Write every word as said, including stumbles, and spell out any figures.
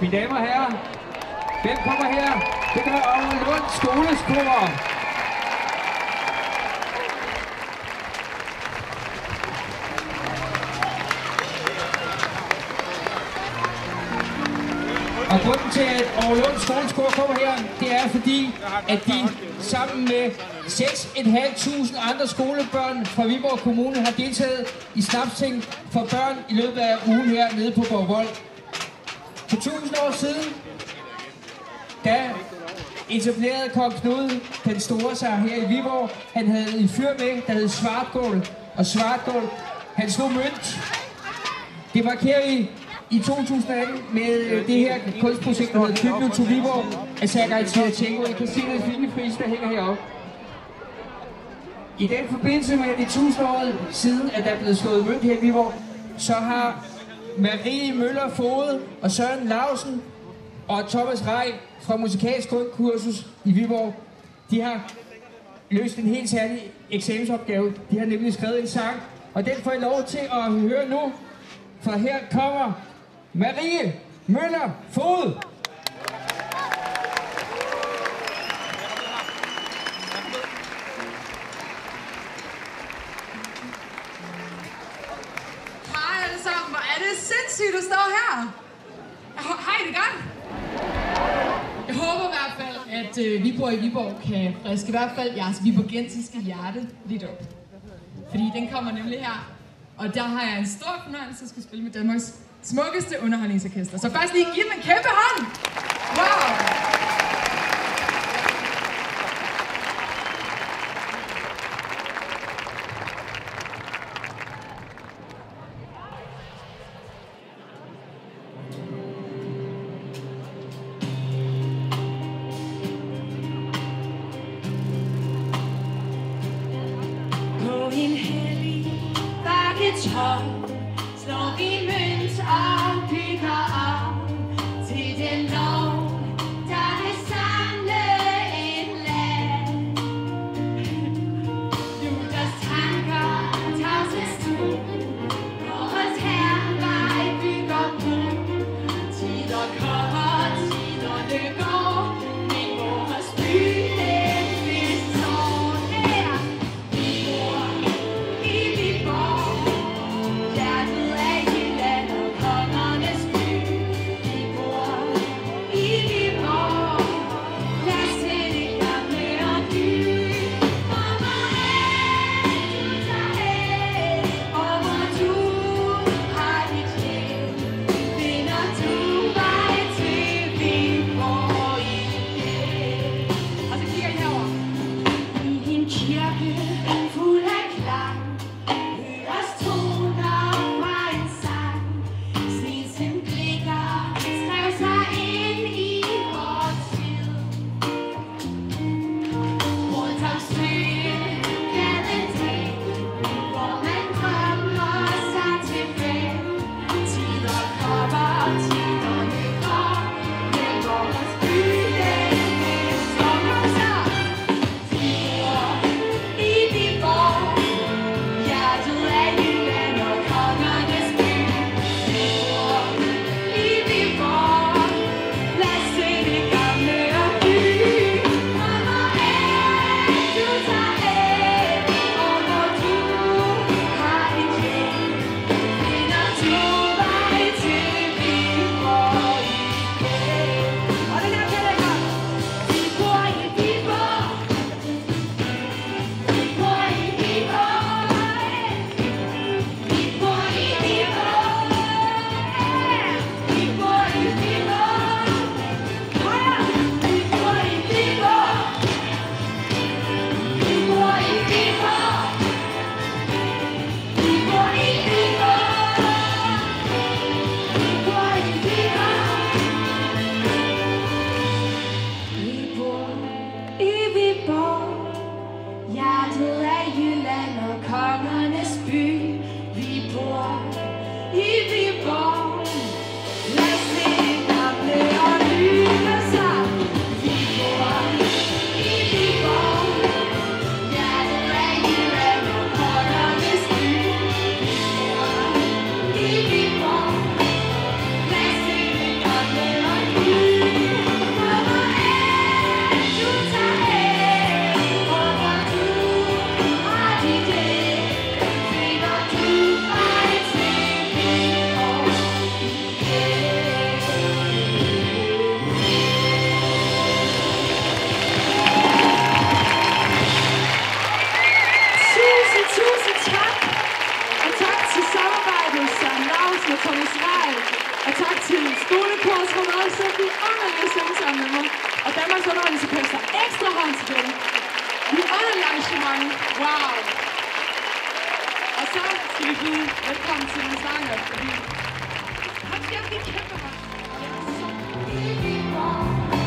Mine damer og herrer, hvem kommer her? Det gør Aarhus Skoleskor. Og grunden til, at Aarhus Skoleskor kommer her, det er fordi, at de sammen med seks tusind fem hundrede andre skolebørn fra Viborg Kommune har deltaget i snapsting for børn i løbet af ugen her nede på Borgvold. For tusind år siden, da etablerede kong Knud den store sig her i Viborg. Han havde en fyr med, der hed Svartgård, og Svartgård, han slog mønt. Det markerer vi i to tusind atten med det her kunstprojekt, der hedder Tribute to Viborg af Sergej Tverchenko. I kan se den fine pris, der hænger heroppe. I den forbindelse med de tusind år siden, at der er blevet slået mønt her i Viborg, så har Marie Møller Fode og Søren Lausen og Thomas Rej fra Musikalsk Grundkursus i Viborg, de har løst en helt særlig eksamensopgave. De har nemlig skrevet en sang, og den får I lov til at høre nu. For her kommer Marie Møller Fode. Hej alle sammen, hvor er det sindssygt at stå her. Hej, det godt? Jeg håber i hvert fald, at øh, Viborg i Viborg kan friske i hvert fald jeres viborgensiske hjerte lidt op. Fordi den kommer nemlig her, og der har jeg en stor fornøjelse at skulle spille med Danmarks smukkeste underholdningsorkester. Så først lige giv dem en kæmpe hånd! Wow! Slår vi mønt og bygger op til den lov, der for meget at sætte de underlige synge sammen med mig. Og Danmarks Underholdningsorkester ekstra hånd til dem. Vi underlige arrangement. Wow. Og så skal vi byde velkommen til den sanger, fordi han skal blive kæmpe godt.